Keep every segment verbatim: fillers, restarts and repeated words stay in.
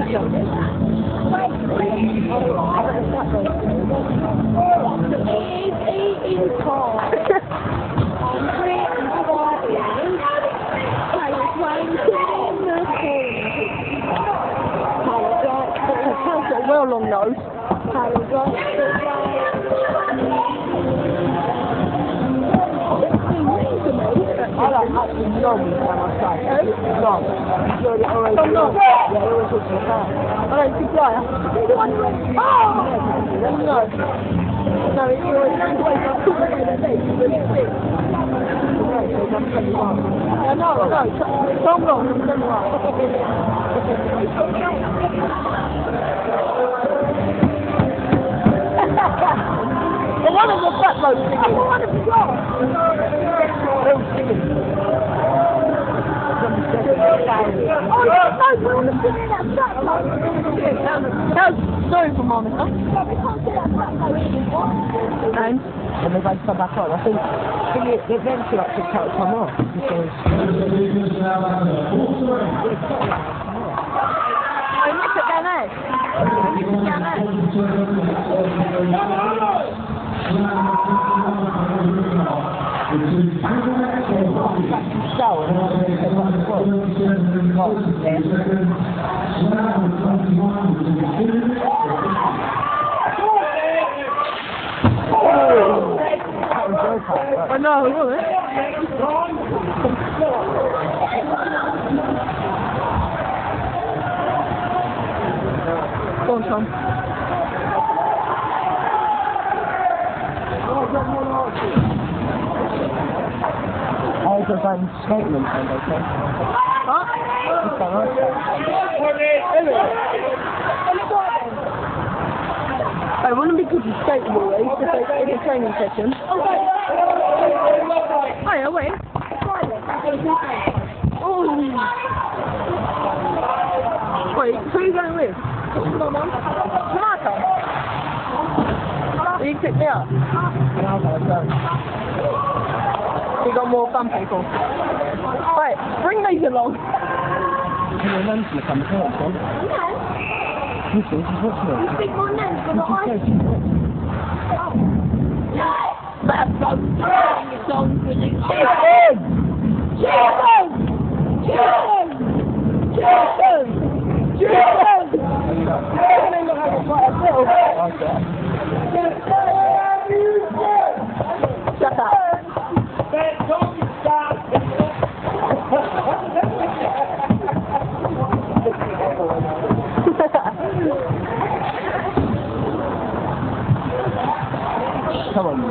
Well long nose. I like actually long when I say. Long. Long, long. Yeah, they always look like that. I don't think player. Oh! No. No, it's always the way I talk about the legs, but it's big. Yeah, no, no. Long, long. Well, one of the fat blokes singing. Oh, one of the blokes. They were singing. Oh, yeah, no, we're all singing that fat bloke. That was sorry for Mama, huh? Yeah, we can't see that fat bloke anymore. And? And they've had to come back on. I think, I think it, it eventually like to cut some off. Because... Oh, look at down there. Look down there. I know, wasn't it? Go on, Tom. I was on statement and okay. Huh? I wouldn't be good to skate the way, just like in a training session. Oh yeah, wait. Oh. Wait, who are you going with? Tomato. Will you pick me up? You got more fun people. Wait, bring these along. Your nan's gonna come as well, Tom. No. You see, she's watching it. You think my nan's gonna hide? Oh. That's so strong, it's so good. Chicken! Chicken! Chicken! Chicken! Chicken! Chicken ain't gonna have a fight at all. Shut up. Come on.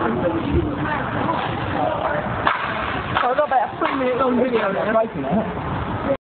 I've got about a three minute long video now.